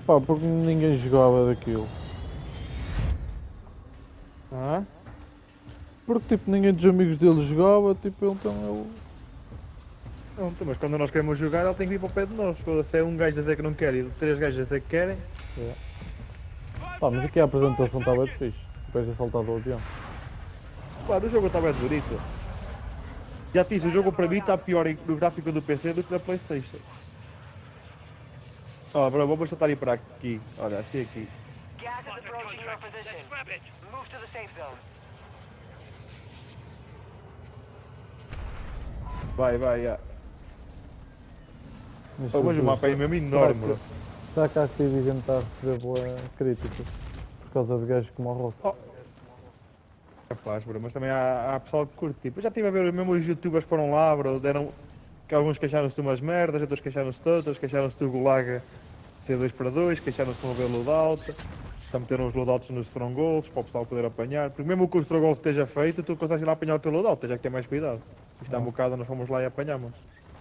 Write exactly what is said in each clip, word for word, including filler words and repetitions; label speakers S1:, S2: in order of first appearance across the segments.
S1: Pá, porque ninguém jogava daquilo.
S2: Ah?
S1: Porque tipo, ninguém dos amigos dele jogava, tipo, então eu.
S2: Pronto, mas quando nós queremos jogar, ele tem que vir para o pé de nós. Se é um gajo a dizer que não quer e três gajos a dizer que querem.
S1: É. Pá, mas aqui a apresentação estava de fixe. O gajo a saltar do avião.
S2: Claro, o jogo está bem bonito. Já te disse, o jogo para mim está pior em- no gráfico do P C do que na Playstation. Ó, bro, vamos saltar aí para aqui. Olha, assim aqui.
S3: Gas is approaching your position. Move to the safe zone.
S2: Vai, vai, já.
S1: Mas,
S2: Oh, mas o
S1: Jesus,
S2: mapa é mesmo enorme,
S1: será
S2: bro.
S1: que, será que a Activision está a receber boa críticas? Por causa de gajos como o Rock.
S2: Oh. Capaz, bro, mas também há, há pessoal que curte. Tipo, eu já estive a ver mesmo os youtubers que foram lá, bro, deram. Que alguns queixaram-se de umas merdas, outros queixaram-se de outras, queixaram-se do Gulag ser dois para dois, queixaram-se de não haver loadout. Só meteram os loadouts nos strongholds para o pessoal poder apanhar. Porque mesmo que o stronghold esteja feito, tu consegues ir lá apanhar o teu loadout, tens já que ter mais cuidado. Isto há um
S1: Ah.
S2: bocado, nós fomos lá e apanhamos.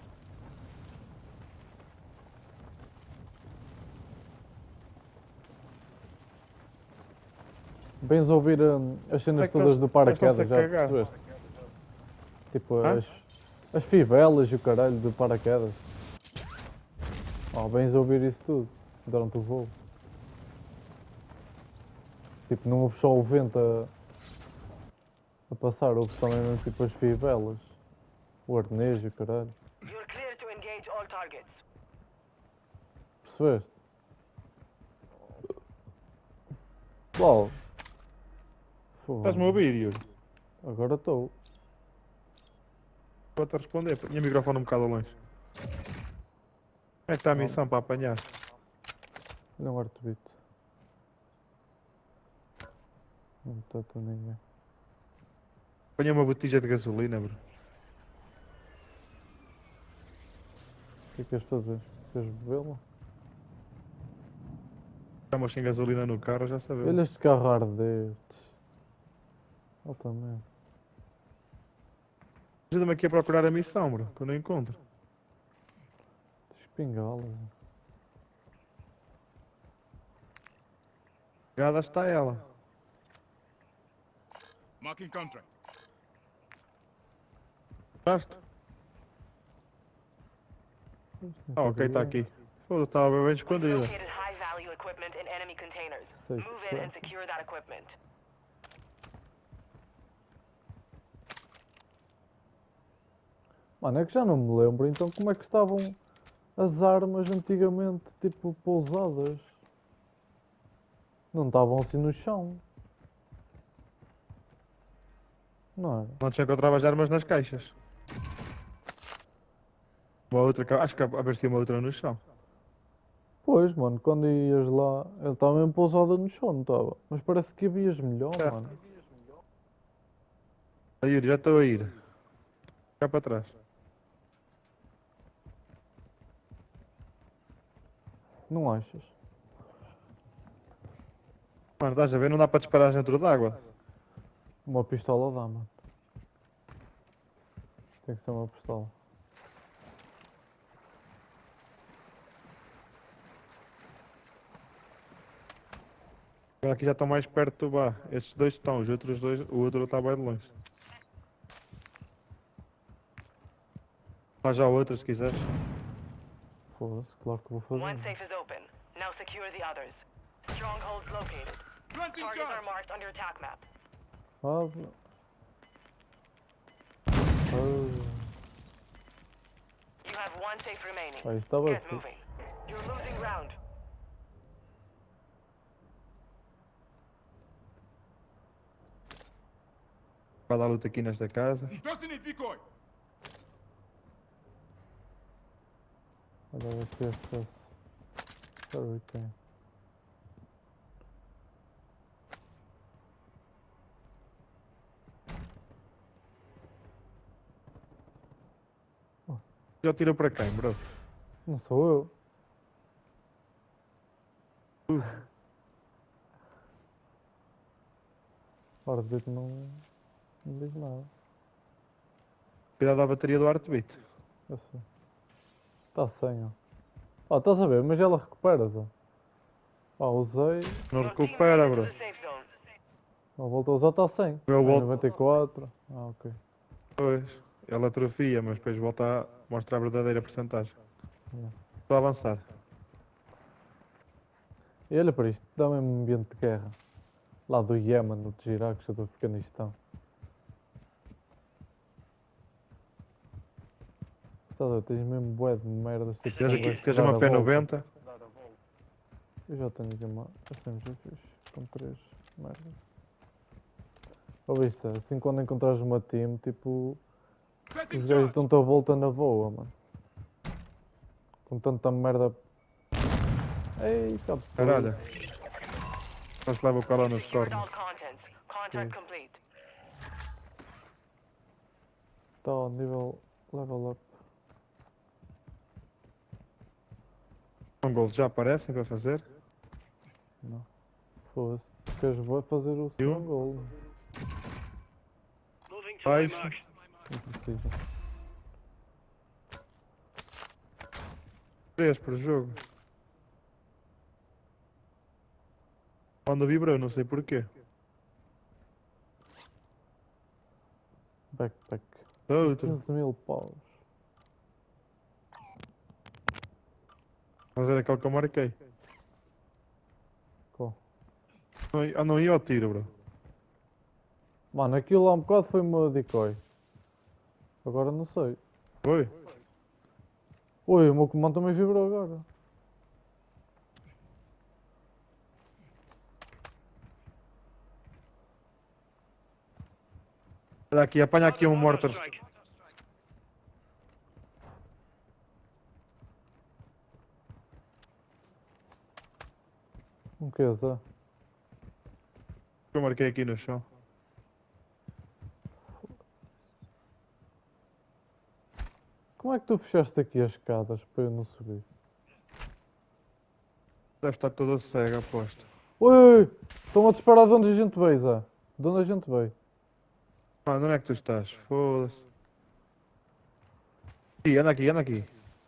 S1: Vens ouvir hum, as cenas
S2: É que
S1: todas
S2: eles-
S1: do
S2: eles estão-se
S1: paraquedas,
S2: a
S1: já
S2: cagar.
S1: percebeste? Tipo,
S2: Hã?
S1: as, as fivelas e o caralho do paraquedas. Oh, vens ouvir isso tudo durante o voo. Tipo, não houve só o vento a, a passar, houve também mesmo tipo as fivelas. O arnejo e o caralho.
S3: You're clear to engage all targets.
S1: Percebeste? Uau!
S2: Estás-me a ouvir, Yuri?
S1: Agora estou.
S2: Vou-te responder. Tinha o microfone um bocado longe. Como é que está a missão para apanhar?
S1: Não artebito. Não está tu ninguém.
S2: Apanhei uma botija de gasolina, bro.
S1: O que é que queres fazer? Queres bebê-la?
S2: Estamos sem gasolina no carro, já sabemos.
S1: Olha este carro a arder. Altamente.
S2: Ajuda-me aqui a procurar a missão, bro, que eu não encontro.
S1: Espingala.
S2: Chegada está ela.
S4: Marking contract.
S2: Gostaste? Ah, ok, está aqui. Foda-se, estava bem
S3: We've
S2: escondida.
S3: located high value equipment in enemy containers.
S1: Safe
S3: Move in and
S1: crack.
S3: secure that equipment.
S1: Mano, é que já não me lembro, então como é que estavam as armas antigamente, tipo, pousadas? Não estavam assim no chão. Não era?
S2: Não te encontrava as armas nas caixas. Uma outra, que- acho que aparecia uma outra no chão.
S1: Pois, mano, quando ias lá, ele estava mesmo pousada no chão, não estava? Mas parece que havias melhor,
S2: É.
S1: mano.
S2: Ah, Yuri, já estou a ir. Cá para trás.
S1: Não achas?
S2: Mano, estás a ver? Não dá para disparar dentro d'água.
S1: Uma pistola dá, mano. Tem que ser uma pistola.
S2: Agora aqui já estão mais perto do bar. Estes dois estão, os outros dois, o outro está bem de longe. Faz já o outro se quiseres.
S1: Foda-se, claro que vou fazer.
S3: One safe is open. Now secure the others. Strongholds located.
S4: Planting
S3: Targets are
S4: charge.
S3: marked on your attack map.
S1: Faz. Ah,
S3: You have one safe remaining.
S1: aí está bem.
S3: Get moving. You're losing ground.
S2: Vai dar luta aqui nesta casa.
S4: Tossing a decoy.
S1: Olha, vai ser acesso. Hurricane.
S2: Já tirou para quem, bro?
S1: Não sou eu. Ora, dizer que não, não diz nada.
S2: Cuidado à bateria do Heartbeat.
S1: Eu sei. Está sem, ó. Ó, estás a ver, mas ela recupera-se. ó. Pá, usei.
S2: Não
S3: Your team
S2: recupera,
S3: moved
S2: bro.
S3: into the safe zone.
S1: Não voltou a usar, está cem.
S2: Eu
S1: Tem
S2: volto.
S1: noventa e quatro. Ah, ok.
S2: Pois, ele atrofia, mas depois volta a mostrar a verdadeira porcentagem.
S1: Yeah.
S2: Estou a avançar.
S1: E olha para isto, dá mesmo ambiente de guerra. Lá do Iémen, do Iraque, do Afeganistão. Gostado, tens mesmo bué de merdas. Tipo,
S2: Tens,
S1: com
S2: aqui,
S1: gajos
S2: tens
S1: que dar
S2: uma
S1: a
S2: P
S1: volta.
S2: noventa.
S1: Eu já tenho aqui uma S M G fixe, com três merdas. Ou isto, assim quando encontrares uma team, tipo,
S4: Setting
S1: os gajos
S4: charge.
S1: dão-te a volta na boa, mano. Com tanta merda. Ei, tá de
S2: Caralho. Não se leva o cola nos
S3: Secured
S2: cornos.
S3: all contents. Contract complete.
S1: Tá ao nível level up.
S2: Um gol já aparecem para fazer.
S1: Não. Foda-se. Queres vou fazer o
S2: Eu?
S1: strong goal?
S2: Baixo.
S1: Não precisa.
S2: Três por jogo. Quando vibrou, não sei porquê.
S1: Backpack.
S2: Outro.
S1: quinze mil paus.
S2: Vamos ver aquele que eu marquei.
S1: Qual?
S2: Não, ah, não ia ao tiro, bro.
S1: Mano, aquilo há um bocado foi uma decoy. Agora não sei.
S2: Foi?
S1: Ui, o meu comando também vibrou agora.
S2: Olha aqui, apanha aqui um mortar.
S1: Um que é, Zé?
S2: Eu marquei aqui no chão.
S1: Como é que tu fechaste aqui as escadas para eu não subir?
S2: Deve estar toda cega, aposto.
S1: Ui! Estão a disparar de onde a gente veio, Zé. De onde a gente veio.
S2: Mano, onde é que tu estás? Foda-se. Aqui, anda aqui, anda aqui.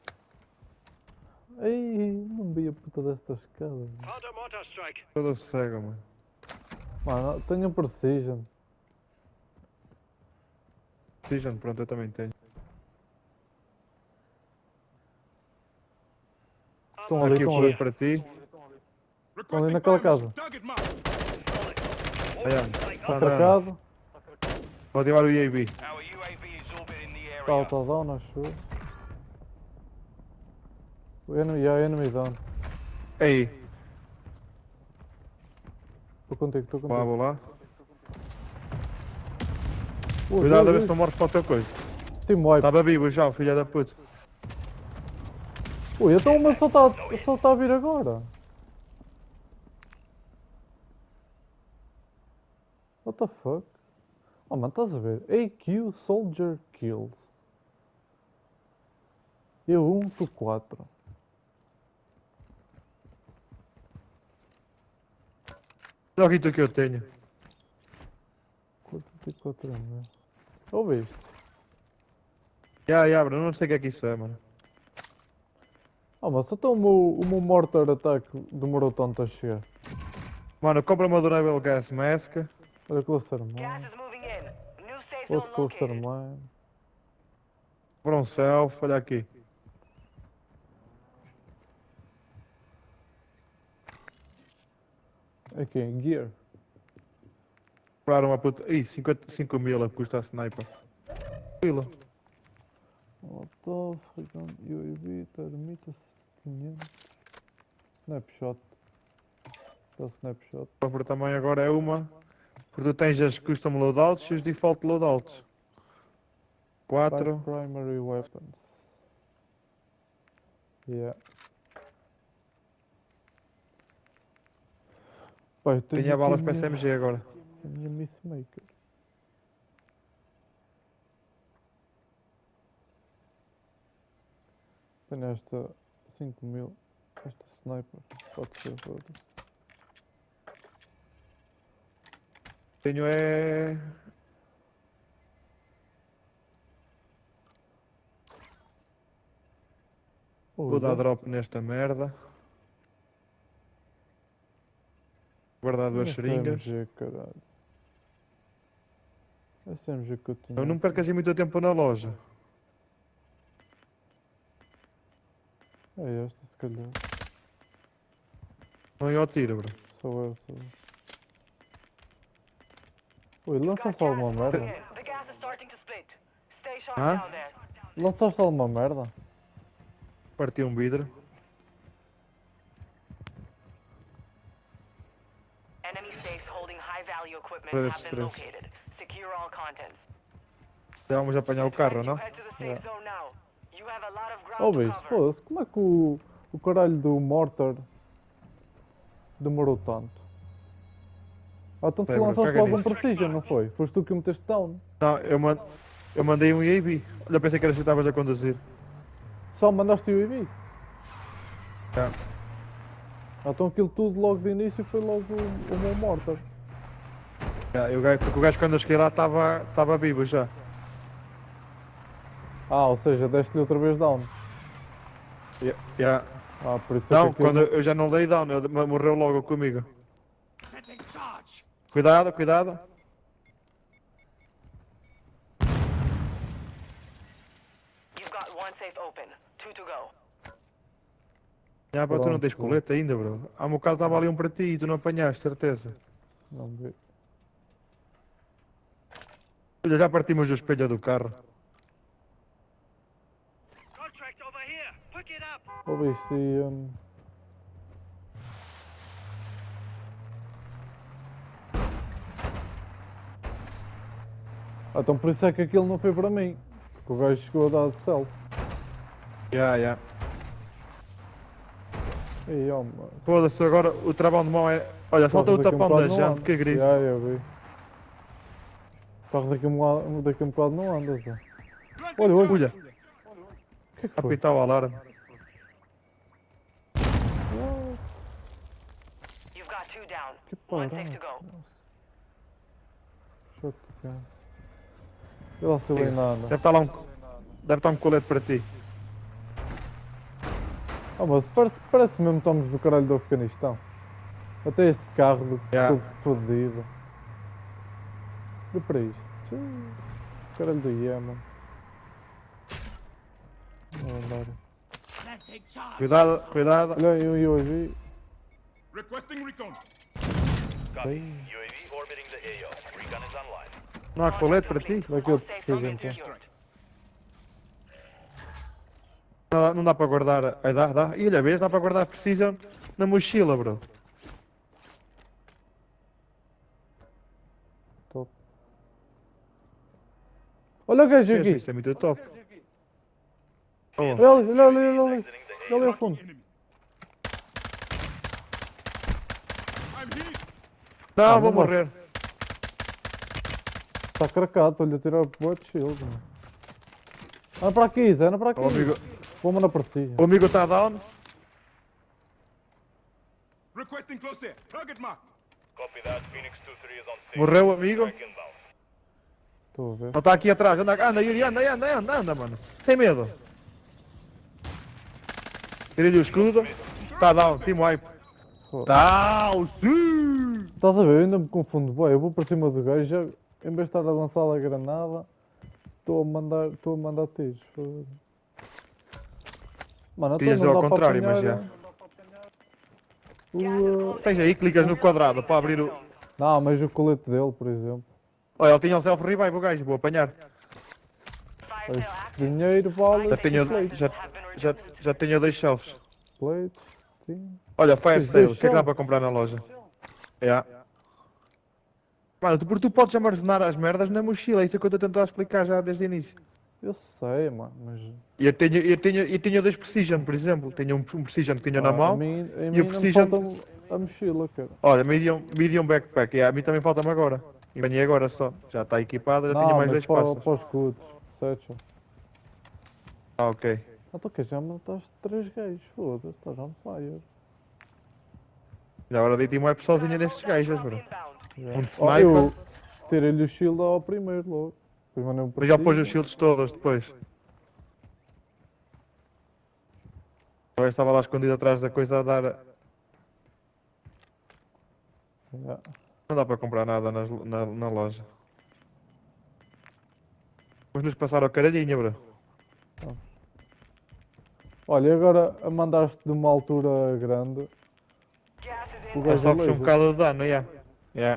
S1: Ei, não vi a puta destas escadas.
S2: Toda cega, mano.
S1: Mano, tenho um precision.
S2: Vision, pronto, eu também tenho.
S1: Estão ali,
S2: Aqui o
S1: estão
S2: plano
S1: ali.
S2: para ti.
S1: ali
S4: Requesting
S1: naquela
S4: fire mission.
S1: casa.
S4: Target marked.
S2: Aí, anda.
S1: Está
S2: Está andando.
S1: cercado.
S2: Vou ativar o E A B.
S3: Our U A V is orbiting the
S1: Está
S3: area.
S1: auto down, acho eu. O enemy, yeah, enemy down.
S2: Ei,
S1: Estou contigo, estou
S2: vá,
S1: contigo.
S2: vou lá.
S1: Ui,
S2: Cuidado a
S1: ui,
S2: ver
S1: ui.
S2: se não morres para o teu coisa.
S1: Team wipe.
S2: Estava vivo já, filha da puta.
S1: Ui, então o meu só está só tá a vir agora. What the fuck? Oh mano, estás a ver? A Q Soldier Kills. Eu um, tu quatro.
S2: Olha aqui o que eu tenho.
S1: quarenta e quatro mil. Ouviste?
S2: Já, já, bro, não sei o que é que isso é, mano.
S1: Oh mas então o meu, o meu mortar attack demorou tanto a chegar.
S2: Mano, compra uma Durable Gas Mask.
S1: Olha cluster
S3: Gas
S1: mine.
S3: is moving in. New safe zone
S1: Outro cluster
S3: located.
S1: mine.
S2: Compra um self, olha aqui.
S1: Aqui, gear.
S2: Comprar uma puta. Ih, cinquenta e cinco mil a custa a sniper. Fila.
S1: Molotov, Recon, U A V, termitas, quinhentos. Snapshot. Está snapshot.
S2: Compra também agora é uma. Porque tu tens as custom loadouts e os default loadouts.
S1: Five
S2: quatro.
S1: primary weapons. Yeah. Pai, tenho
S2: Tinha
S1: aqui
S2: balas
S1: a
S2: para
S1: minha-
S2: S M G agora.
S1: a minha Missmaker. Tenho esta cinco mil. Esta sniper. Pode ser outra.
S2: Tenho é. Vou dar
S1: Olha.
S2: drop nesta merda. guardar duas
S1: Esse
S2: seringas.
S1: S M G, caralho. S M G que eu tinha.
S2: Eu não percas assim muito tempo na loja.
S1: É esta, se calhar.
S2: Não ia ao tiro, bro.
S1: Só essa. Ui,
S3: Got
S1: lançaste
S3: gas
S1: alguma
S3: moving
S1: merda?
S3: in. The gas is starting to split. Stay sharp
S2: Huh?
S3: down there.
S1: Lançaste alguma merda?
S2: Parti um vidro.
S3: Enemy safes holding high-value equipment
S2: Três,
S3: have been
S2: três.
S3: located. Secure all contents.
S2: Já vamos apanhar o carro,
S3: Advise
S2: não?
S3: you head to the safe
S1: Yeah.
S3: zone now. You have a lot of ground
S1: Oh,
S3: to
S1: bicho,
S3: cover.
S1: foda-se, como é que o, o caralho do Mortar demorou tanto? Ah, então tu
S2: Lembra,
S1: lançaste
S2: caga
S1: logo um
S2: nisso.
S1: Precision, não foi? Foste tu que o meteste down.
S2: Não, eu, man... eu mandei um E A B. Olha, pensei que era que estavas a conduzir.
S1: Só mandaste o I B.
S2: Já.
S1: Ah, então aquilo tudo logo de início foi logo o, o meu Mortar.
S2: Já, eu, porque o gajo quando eu cheguei lá estava estava vivo já.
S1: Ah, ou seja, deste-lhe outra vez down.
S2: Já, já.
S1: Ah, por isso é
S2: Não,
S1: que aquilo...
S2: quando eu já não dei down, ele morreu logo comigo.
S4: Setting charge.
S2: Cuidado, cuidado.
S3: You've got one safe open. Two to go.
S2: Já, pá, tu não tens
S1: Pronto.
S2: colete ainda, bro. Há um bocado estava ali um para ti e tu não apanhaste, certeza.
S1: Não vi.
S2: Olha, já partimos o espelho do carro.
S3: Contract over here. Pick it up.
S1: Oh, bicho, e... Um... Ah, então por isso é que aquilo não foi para mim. Porque o gajo chegou a dar de self.
S2: Já, já.
S1: Ei, oh, mano.
S2: Foda-se, agora o travão de mão é... Olha, falta o
S1: Carro daqui a um
S2: tapão da
S1: bocado não
S2: jante,
S1: anda.
S2: que grito.
S1: Já, eu vi. O carro daqui a um, la- daqui a um bocado não anda, Zé. Olha, olha.
S2: Olha,
S1: O que é que foi?
S2: apitar o alarme.
S1: Ah,
S3: You've got two down.
S1: que
S3: One
S1: parada.
S3: safe to go.
S1: Chato, cara. Vê lá se ele ainda anda.
S2: Deve estar lá um... Deve estar um colete para ti.
S1: Ah, mas parece, parece mesmo que estamos no caralho do Afeganistão. Até este carro do
S2: Já.
S1: todo fodido. Olha para isto. Tchê. Caralho do Yemen. Não andar.
S4: Setting charge.
S2: Cuidado, cuidado.
S1: Olha aí, eu vi.
S4: Requesting recon.
S1: Bem,
S5: U A V orbiting the A O. Recon is online.
S2: Não há colete para ti?
S1: daqui
S3: All
S1: outro
S3: safe
S1: preciso
S3: zones
S1: então.
S3: secured.
S2: Não dá, não dá para guardar... Aí dá, dá. E olha, vês, dá para guardar Precision na mochila, bro.
S1: Top. Olha o gajo
S2: Vês,
S1: aqui.
S2: Isso é muito top. Oh,
S1: Olha ali, olha ali, olha ali.
S5: Exiting the
S1: Olha ali
S5: A O.
S1: ao fundo.
S4: Enemy. I'm hit.
S2: não,
S1: Ah,
S2: vou
S1: não
S2: morrer.
S1: Está cracado, estou-lhe a tirar o boa de shield. Mano. Anda para aqui, Zé, anda para aqui.
S2: O amigo,
S1: Vou mandar para si.
S2: o amigo está down.
S4: Requesting close air. Target marked.
S5: Copy that. Phoenix two three is on station.
S2: Morreu o amigo.
S5: Strike inbound.
S1: Estou a ver.
S2: Não está aqui atrás. Anda, anda, Yuri, anda, anda, anda, anda, mano. Sem medo. Tirei-lhe o escudo. Está down, team wipe.
S1: Foda.
S2: Down, sim!
S1: Estás a ver? Eu ainda me confundo. Boy, eu vou para cima do gajo, já, em vez de estar a lançar a granada, estou a mandar, estou a mandar tiros. Foda. Mano,
S2: Tinhas
S1: então não
S2: ao
S1: dá
S2: contrário,
S1: para
S2: mas
S1: apanhar, o, uh,
S2: Tens aí, clicas no quadrado para abrir o...
S1: Não, mas o colete dele, por exemplo.
S2: Olha, ele tinha um self-revive o gajo, vou apanhar.
S3: Fire sale active.
S1: Dinheiro, vale,
S2: Já tenho,
S1: plates.
S2: já, já, já tenho dois shelves.
S1: Plates, sim.
S2: Olha, fire
S1: Tens
S2: sale, o
S1: dois
S2: que é que dá
S1: shelves?
S2: para comprar na loja? É. Mano, tu, porque tu podes armazenar as merdas na mochila, isso é que eu estou a tentar explicar já desde o início.
S1: Eu sei, mano, mas...
S2: E eu tenho, eu tenho, eu tenho dois Precision, por exemplo. Tenho um, um Precision que tinha na
S1: Ah,
S2: mão.
S1: A mim, a
S2: e
S1: mim
S2: o
S1: não me
S2: Precision-
S1: falta a mochila, cara.
S2: Olha, medium, medium backpack. Yeah, a mim também falta-me agora. E ganhei agora só. Já está equipada, já
S1: Não,
S2: tinha mais
S1: mas
S2: dois
S1: para,
S2: passos.
S1: para os escudos, certo?
S2: Ah, ok.
S1: Ah, tu que já mataste três gajos, foda-se, estás on fire.
S2: Já agora dei team wipe sozinha nestes gajos, bro.
S3: Inbound.
S2: Um de
S1: Oh,
S2: sniper.
S1: eu tirei-lhe o shield ao primeiro logo. Depois mandei um
S2: Mas já pôs
S1: preciso.
S2: os shields todos depois. Eu estava lá escondido atrás da coisa a dar.
S1: Yeah.
S2: Não dá para comprar nada nas- na, na loja. Vamos nos passar ao caralhinho, bro.
S1: Olha, e agora a mandaste de uma altura grande.
S3: Gas is
S1: O
S3: in.
S1: gajo
S2: Sofres um
S1: laser.
S2: bocado de dano, yeah. Yeah.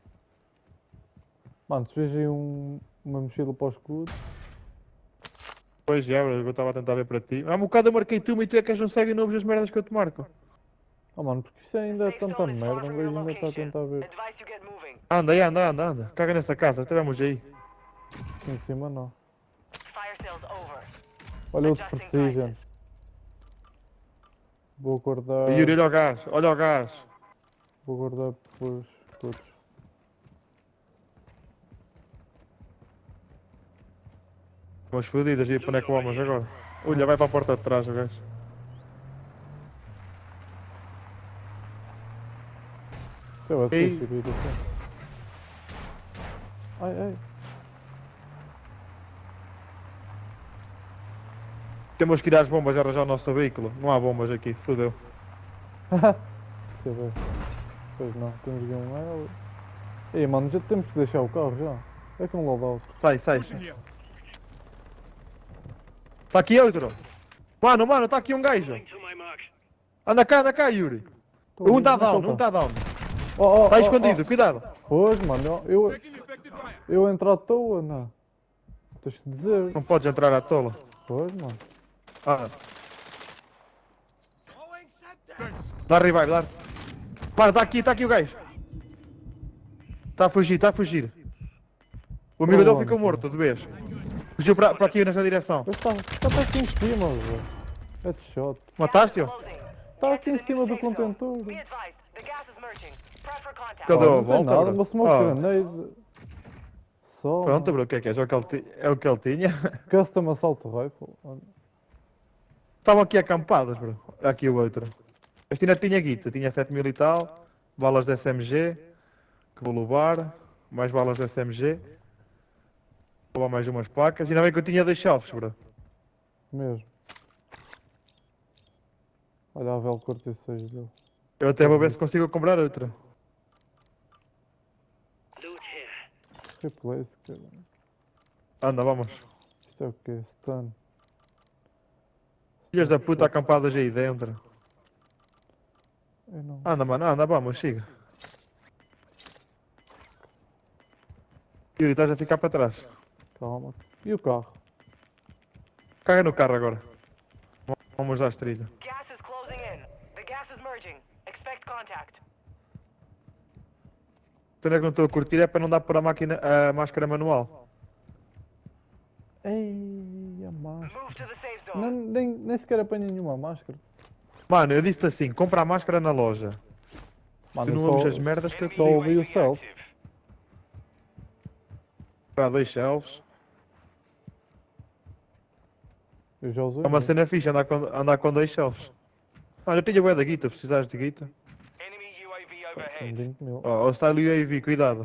S1: Mano, se vês aí um, uma mochila para o escudo.
S2: Pois é, bro, eu estava a tentar ver para ti. Há um bocado eu marquei tu, e tu é que és um segue e não ouves as merdas que eu te marco.
S1: Oh mano, porque isto ainda é
S3: Safe
S1: tanta
S3: zone is far
S1: merda, um
S3: from
S1: gajo
S3: your
S1: ainda está a
S3: location.
S1: tentar ver.
S3: Advise you get moving.
S2: Anda aí, anda, anda, anda. Caga nessa casa, estivemos aí.
S1: Aqui em cima não.
S3: Fire sales over.
S1: Olha outro
S3: Adjusting
S1: Precision.
S3: prices.
S1: Vou guardar.
S2: Yuri, olha o gás, olha o gás.
S1: Vou guardar pelos escudos.
S2: Umas fodidas, e para onde é que vamos agora? Olha, vai para a porta de trás, o gajo.
S1: Eu é
S2: Ei.
S1: sushi, assim. Ai, ai.
S2: Temos que ir às bombas e arranjar o nosso veículo. Não há bombas aqui, fodeu.
S1: Deixa eu ver. Pois não, temos aqui um L. Ei mano, já temos que deixar o carro já. É que um loadout.
S2: Sai, sai.
S4: Pushing here.
S2: Está aqui outro. Mano, mano, está aqui um gajo. Anda cá, anda cá, Yuri.
S1: Tô
S2: Um
S1: ali,
S2: está
S1: onde é que
S2: down,
S1: ele
S2: um está down.
S1: Oh, oh,
S2: Está
S1: oh,
S2: escondido,
S1: oh.
S2: cuidado.
S1: Pois mano, eu, eu,
S4: Taking effective fire.
S1: eu entro à toa, não. Tens que dizer.
S2: Não podes entrar à tola.
S1: Pois mano.
S2: Ah,
S4: Thanks.
S2: dá revive, dá. Para, está aqui, está aqui o gajo. Está a fugir, está a fugir. O amigo
S1: Oh,
S2: dele
S1: mano,
S2: ficou
S1: sim.
S2: morto, de vez. Fugiu para, para aqui nesta direção.
S1: Mas está, está aqui em cima, velho. Headshot.
S2: Mataste-o?
S3: Closing.
S1: Está aqui em
S3: Get to the
S1: cima
S3: new
S1: do
S3: safe zone.
S1: contentor.
S3: Be advised, the gas is merging. Prep for contact.
S2: Cadê?
S1: Oh,
S2: Deu a
S1: não tem
S2: volta,
S1: nada,
S2: bro.
S1: uma smoke
S2: Ah.
S1: grenade. Só.
S2: Pronto,
S1: mano.
S2: bro, o que é que és? É o que ele, ti- é o que ele tinha.
S1: Custom assault rifle. Olha.
S2: Estavam aqui acampadas, bro. Aqui o outro. Este ainda tinha guita, tinha sete mil e tal. Balas de S M G. Que vou levar. Mais balas de S M G. Vou levar mais umas placas. Ainda bem que eu tinha dois shelves, bro.
S1: Mesmo. Olha a Vel quarenta e seis dele.
S2: Eu até vou ver se consigo comprar outra.
S1: Replace, cara.
S2: Anda, vamos.
S1: Isto é o quê? Stun.
S2: Filhas da puta acampadas aí dentro.
S1: Eu não.
S2: Anda, mano, anda, vamos, siga. Yuri, estás a ficar para trás.
S1: Calma. E o carro?
S2: Caga no carro agora. Vamos dar trilha.
S3: Gas is closing in. The gas is merging. Expect contact.
S2: Onde é que não estou a curtir é para não dar por a máquina, a máscara manual.
S1: Ei, a máscara.
S3: Move to the safe
S1: Não,
S3: zone.
S1: nem, nem sequer apanha nenhuma máscara.
S2: Mano, eu disse assim, compra a máscara na loja.
S1: Mano,
S2: Tu não
S1: só,
S2: ouves as merdas que eu te
S1: só
S2: digo.
S1: ouvi o self.
S2: Para dois shelves.
S1: Eu já usei.
S2: É uma
S1: um.
S2: cena fixe andar com, andar com dois shelves. Mano, eu tenho bué da guita, precisares de guita.
S5: Enemy U A V
S1: Tem
S5: overhead.
S1: vinte mil.
S2: Ó, o style U A V, cuidado.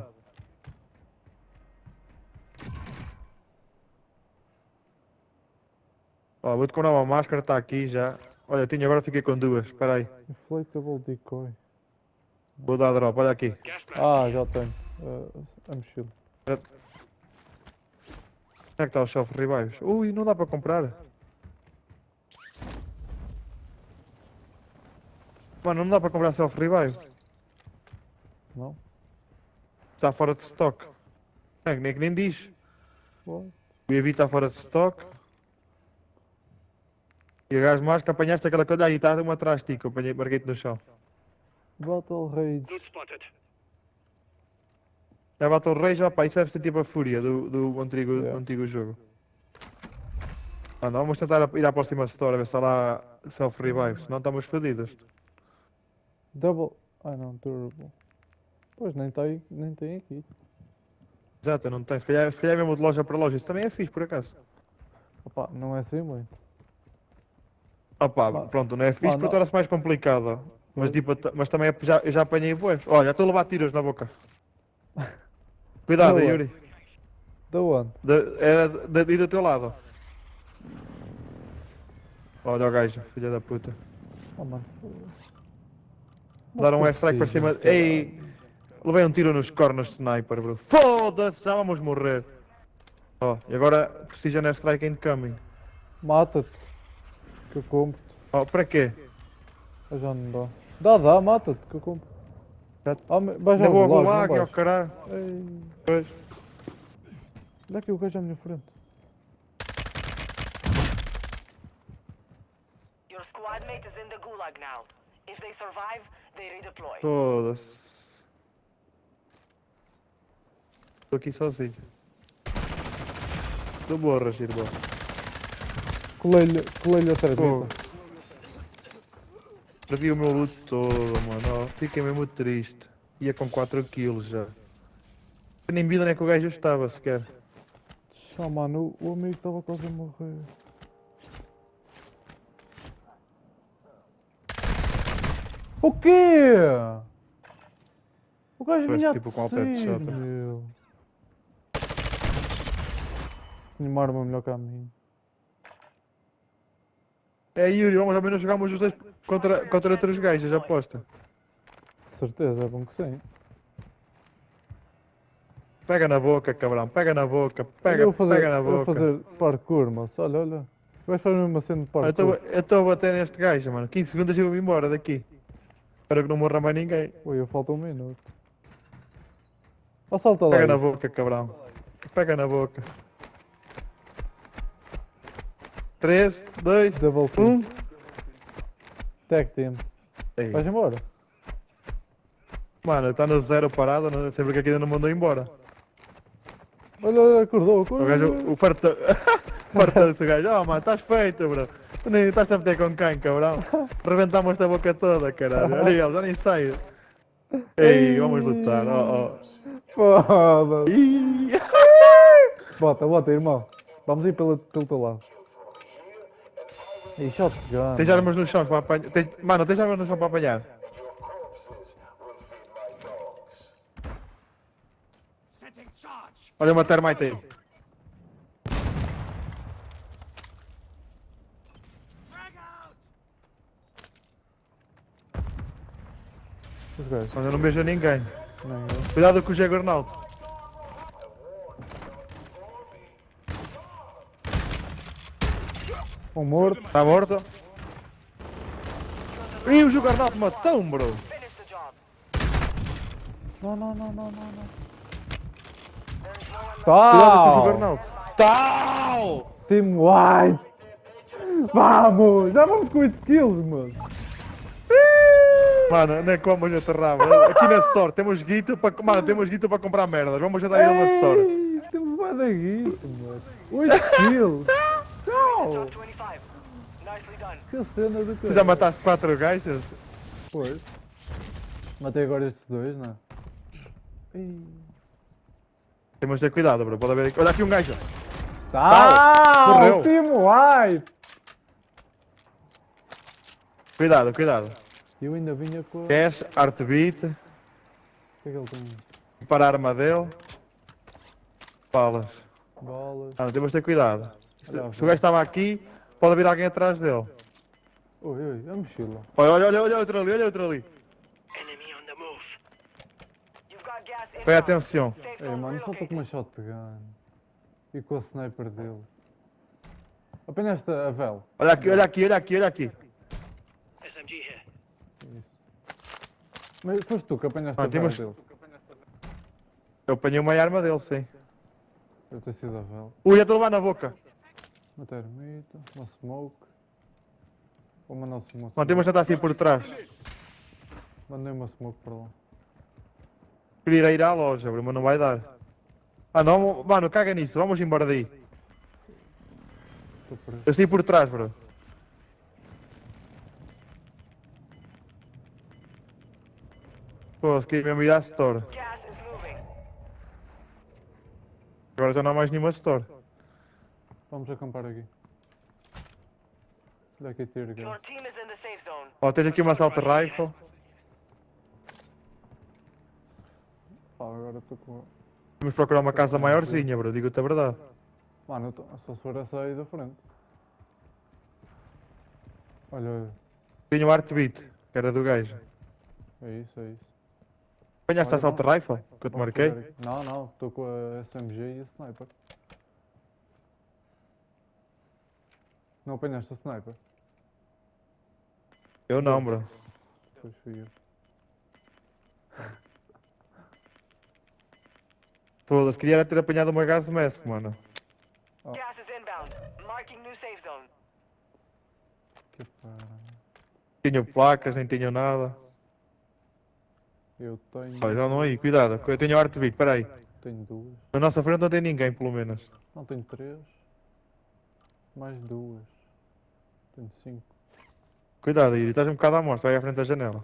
S2: Ó, vou-te comprar uma máscara, está aqui já. Olha, eu tinha agora, fiquei com duas, espera aí.
S1: Inflatable decoy.
S2: Vou dar drop, olha aqui.
S1: Ah, já tenho. Uh, a mochila.
S2: Onde é que está o shelf revives? Ui, não dá para comprar. Mano, não dá para comprar self revive.
S1: Não?
S2: Está fora de stock. É que nem que nem diz.
S1: Boa.
S2: O U A V está fora de stock. E a gás mais que apanhaste aquela coisa aí, está uma atrás de ti que eu apanhei, marquei-te no chão.
S1: Battle Rage.
S2: É Battle Rage, opa, isso deve ser tipo a fúria do, do antigo, do
S1: Yeah.
S2: antigo jogo. Ah não, vamos tentar ir à próxima store a ver se há lá self revive, senão estamos fodidos.
S1: Double. Ah não, durable. Pois nem tem, nem tem aqui.
S2: Exato, não tem, se calhar, se calhar é mesmo de loja para loja, isso também é fixe por acaso.
S1: Opa, não é assim muito.
S2: Opa,
S1: Ah.
S2: pronto, não é fixe
S1: Ah,
S2: porque
S1: não.
S2: torna-se mais complicado. Mas,
S1: Pois.
S2: tipo, t- mas também é- já, eu já apanhei bué. Olha, estou a levar tiros na boca. Cuidado,
S1: Boa.
S2: Yuri.
S1: Da onde?
S2: De- era de, de, do teu lado. Olha o gajo, filha da puta.
S1: Oh mano.
S2: Dar um airstrike para cima. Ei! levei um tiro nos cornos de sniper, bro. Foda-se, já vamos morrer. Ó, e agora Precision Airstrike incoming.
S1: Mata-te. Que eu compro.
S2: Ó, para quê?
S1: Ah, já não dá. Dá, dá, mata-te que eu compro.
S2: Já-
S1: Ah, mas vais
S2: Ainda
S1: ao
S2: vou a
S1: gulag,
S2: gulag,
S1: não
S2: ó
S1: vais?
S2: caralho.
S1: Ei,
S2: Pois.
S1: olha aqui o gajo à minha frente.
S3: Your squad mate is in the gulag now. If they survive, they redeploy.
S2: Foda-se. Estou aqui sozinho. Estou boa, Rashid, boa.
S1: Colei-lhe colei a termita.
S2: Perdi o meu loot todo, mano. Ó, fiquei mesmo triste. Ia com quatro quilos já. Nem vida nem que o gajo estava sequer.
S1: Ah, mano, o, o amigo estava quase a morrer. O quê? O gajo
S2: Parece
S1: vinha a
S2: tipo com alta de
S1: tossir,
S2: shot.
S1: meu. Tinha uma arma melhor que a minha.
S2: É Yuri, vamos ao menos jogarmos os dois contra, contra outros gajos, aposta.
S1: Certeza, é bom que sim.
S2: Pega na boca, cabrão, pega na boca,
S1: Olha,
S2: pega,
S1: eu vou fazer,
S2: pega na
S1: eu vou
S2: boca.
S1: fazer parkour, moço. Olha, olha. O gajo faz mesmo assim de
S2: Ah,
S1: parkour.
S2: Eu estou a bater neste gajo, mano. quinze segundos e eu vou embora daqui. Espero que não morra mais ninguém.
S1: Ui, eu falta um minuto. Assalta lá
S2: Pega na
S1: isso.
S2: boca, cabrão. Pega na boca. três, dois,
S1: Double kill.
S2: um.
S1: Tag team.
S2: Ei.
S1: Vais embora?
S2: Mano, está no zero parado, não sei porque aqui ainda não mandou embora.
S1: Olha, olha, acordou,
S2: O
S1: acordou.
S2: gajo, o farta. Farta-se o gajo. Oh, mano, estás feito, bro. Tu nem estás a meter com quem, cabrão? Rebentamos esta boca toda, caralho. Olha ele, já nem sai. Ei, vamos lutar, ó, ó.
S1: Foda-se.
S2: Ih.
S1: Bota, bota, irmão. Vamos ir pelo, pelo teu lado. Ih, shotgun.
S2: Tens armas no chão para apanhar. Tens... Mano, tens armas no chão para apanhar.
S4: Setting charge.
S2: Olha uma termite aí.
S4: Frag out.
S1: Os gajos.
S2: Mas eu não vejo ninguém.
S1: Nem eu.
S2: Cuidado com o Juggernaut.
S1: Um morto.
S2: Está morto? Ih, o Juggernaut matou-me, bro.
S3: Finish the job.
S1: Não, não, não, não, não, não.
S3: There's no one
S2: Cuidado com o
S1: Tau!
S2: Juggernaut. Tau!
S1: Team White! Vamos! Já vamos com oito kills, mano!
S2: Mano, nem como já aterrava. Aqui na store temos guito para. Mano, temos guito para comprar merdas. Vamos já dar aí uma store.
S1: Ei, temos mais daqui, mano! oito kills! Tchau!
S3: Job twenty-five. Nicely done.
S1: Que cena do
S2: Tu
S1: cara!
S2: já mataste quatro gajos?
S1: Pois. Matei agora estes dois, não é? Ei.
S2: Temos de ter cuidado, bro. Pode haver aqui. Olha aqui um gajo.
S1: Tau!
S2: Correu.
S1: Team White!
S2: Cuidado, cuidado.
S1: Eu ainda vinha com a...
S2: Cash, Heartbeat.
S1: O que é que ele tem?
S2: Para a arma dele. Balas.
S1: Bolas...
S2: Ah, temos de ter cuidado. Se,
S1: Olha,
S2: se o gajo estava aqui, pode haver alguém atrás dele.
S1: Oi, oi, a mochila.
S2: Olha, olha, olha, olha outro ali, olha outro ali.
S3: Enemy on the move. You've got gas
S2: Põe
S3: inbound.
S2: atenção.
S3: Safe
S1: Ei,
S3: zone
S1: mano, só estou com
S3: relocated.
S1: uma shotgun. E com a sniper dele. Apanhaste a Vel.
S2: Olha aqui, olha aqui, olha aqui, olha aqui.
S3: S M G here.
S1: Isso. Mas foste tu que apanhaste
S2: Ah,
S1: a Vel
S2: temos-
S1: dele.
S2: Eu apanhei uma arma dele, sim.
S1: Deve ter sido a Vel.
S2: Ui, já estou a levar na boca.
S1: Uma termita, uma smoke. Vou mandar uma smoke.
S2: Mano, temos de tentar assim por trás.
S1: Mandei uma smoke para lá.
S2: Queria ir à loja, bro, mas não vai dar. Ah não, mano, caga nisso, vamos embora daí.
S1: Estou preso.
S2: Eu estive por trás, bro. Pô, queria mesmo ir à store.
S3: Gas is moving.
S2: Agora já não há mais nenhuma store.
S1: Vamos acampar aqui. Olha aqui tiro,
S3: Your
S1: cara.
S3: team is in the safe zone.
S2: Ó, tens aqui uma assalto rifle.
S1: Pá, agora estou com...
S2: Vamos procurar uma casa maiorzinha, bro, digo-te a verdade.
S1: Mano, eu tô... só se for essa aí da frente. Olha, olha.
S2: Tinha o Heartbeat, que era do gajo.
S1: É isso, é isso.
S2: Apanhaste a
S1: Olha,
S2: assalto
S1: não.
S2: rifle que eu te
S1: Vamos
S2: marquei?
S1: fazer aqui. Não, não, estou com a S M G e a sniper. Não apanhaste a sniper?
S2: Eu não, bro.
S1: Pois fui eu.
S2: Foda-se, queria era ter apanhado uma gas mask, mano.
S3: Gas is inbound. Marking new safe zone.
S1: Que para.
S2: Tinha placas, nem tinha nada.
S1: Eu tenho.
S2: Olha, já não aí, cuidado, que eu tenho heartbeat, peraí.
S1: Tenho duas.
S2: Na nossa frente não tem ninguém, pelo menos.
S1: Não, tenho três. Mais duas. Tenho cinco.
S2: Cuidado, Yuri, estás um bocado à mostra, aí à frente da janela.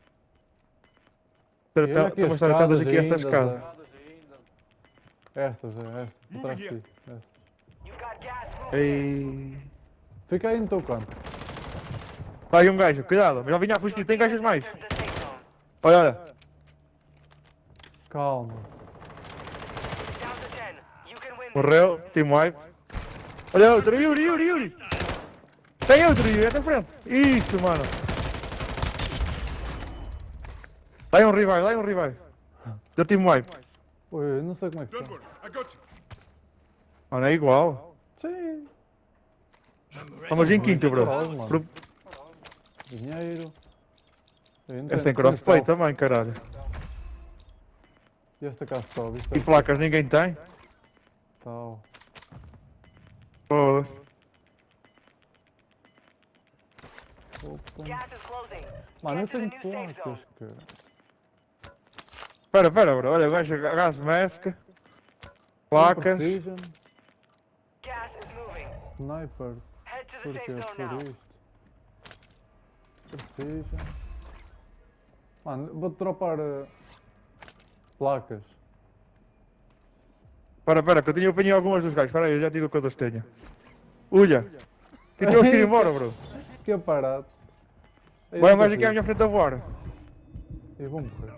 S1: E olha aqui
S2: Tem uma
S1: as
S2: história todas
S1: escadas
S2: aqui esta
S1: ainda,
S2: escada.
S1: Zé. Estas, é, estas. Atrás de ti. Estas.
S3: You've got gas moving.
S2: Ei.
S1: Fica aí no teu canto.
S2: Vai aí um gajo, cuidado, já vinha a fugir, tem gajos mais.
S3: Enters the safe zone.
S2: Olha, olha.
S1: Calma.
S3: Down to ten. You can win this.
S2: Morreu, team wipe. Olha outro, Yuri, Yuri, Yuri. Tem outro, Yuri, até frente. Isso, mano. Dá aí um revive, dá aí um revive. Deu team wipe.
S1: Oi, eu não sei como é que
S4: Don't
S1: está.
S4: worry, I got you.
S2: Mano, é igual.
S1: Sim.
S2: Estamos em quinto, bro.
S1: Cross, mano.
S2: Pro-
S1: Dinheiro. Eu não
S2: É
S1: tenho-
S2: sem
S1: tenho
S2: crossplay
S1: cal.
S2: também, caralho.
S1: E esta cá sobe. Isto
S2: E
S1: é
S2: placas ninguém tem?
S1: tal.
S2: Foda-se.
S1: Opa.
S3: Gas is closing.
S1: Mano, eu
S3: Get to the
S1: tenho
S3: new safe
S1: placas,
S3: zone.
S1: cara.
S2: Espera, espera, bro. Olha, o gajo gás mask. Placas.
S1: Precision,
S3: Gas is moving.
S1: sniper.
S3: Head to the
S1: Por quê?
S3: safe zone
S1: Por
S3: now.
S1: isto. Precision. Mano, vou-te dropar uh, placas.
S2: Espera, espera, que eu tinha apanhado algumas dos gajos. Espera aí, eu já digo quantas tenho. Ulha. Que temos que ir embora, bro.
S1: Que é parado. Ei,
S2: Vai um
S1: nunca
S2: gajo aqui à
S1: fiz.
S2: minha frente a voar.
S1: Eu vou morrer.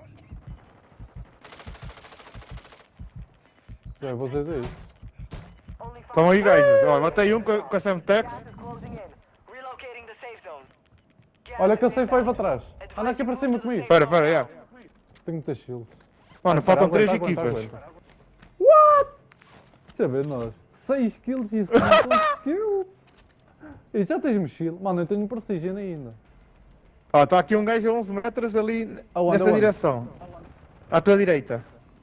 S1: Já, vocês aí.
S3: Only five.
S2: Estão aí gajos. Olha, matei um com, com a Semtex.
S3: Gas is closing in. Relocating the safe zone. Gas
S1: Olha
S3: is
S1: que eu sei foi
S3: inbound.
S1: para trás. Anda aqui para cima comigo.
S2: Espera, espera, já.
S1: Tenho muita shield.
S2: Mano, faltam
S1: Aguenta,
S2: três
S1: aguenta,
S2: equipas.
S1: aguenta. What? Deixa eu ver nós. seis kills e cinco kills. E já tens mochila? Mano, eu tenho prestígio ainda.
S2: Ó, está aqui um gajo a onze metros ali
S1: Aonde,
S2: nessa
S1: aonde?
S2: direção. À tua direita.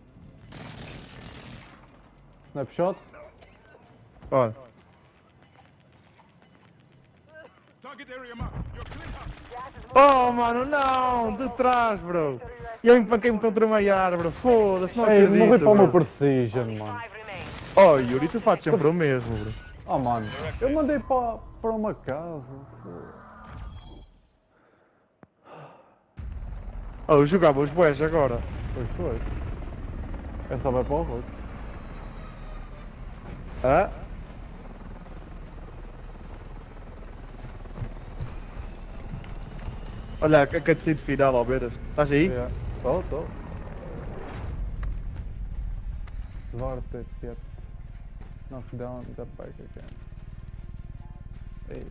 S1: Snapshot.
S2: Ó.
S4: Target area marked. You're clear out.
S2: Oh, mano, não! De trás, bro. E eu empanquei-me contra uma árvore. Foda-se, não
S1: Ei,
S2: acredito,
S1: morri para o meu
S2: bro.
S1: precision, mano.
S3: Five remain.
S2: Oh, Yuri, tu fazes sempre o mesmo, bro.
S1: Oh, mano. Eu mandei para, para uma casa.
S2: Oh, eu jogava os boés agora.
S1: Pois foi. Essa vai para o rosto.
S2: Hã? Olha, a cutscene final, Alberas. Estás aí?
S1: Estou, estou. Sorte, yep. Knock down the bike again. Ei.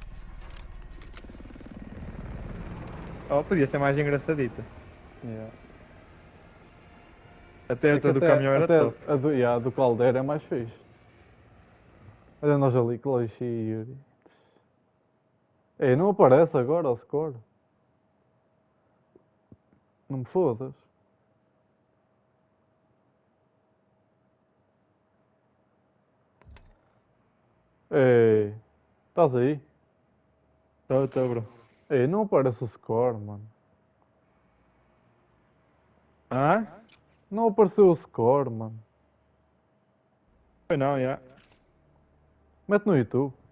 S2: Oh, podia ser mais engraçadita.
S1: Yeah.
S2: Até a
S1: É que
S2: tua do
S1: até-
S2: caminhão era
S1: até
S2: top.
S1: A do, yeah, a do caldeira é mais fixe. Olha nós ali, Cloixi e Yuri. Ei, não aparece agora o score. Não me fodas. Ei, estás aí?
S2: Tô, tô, bro.
S1: Ei, não aparece o score, mano.
S2: Hã?
S1: Não apareceu o score, mano.
S2: Foi não, já.
S1: Mete no YouTube.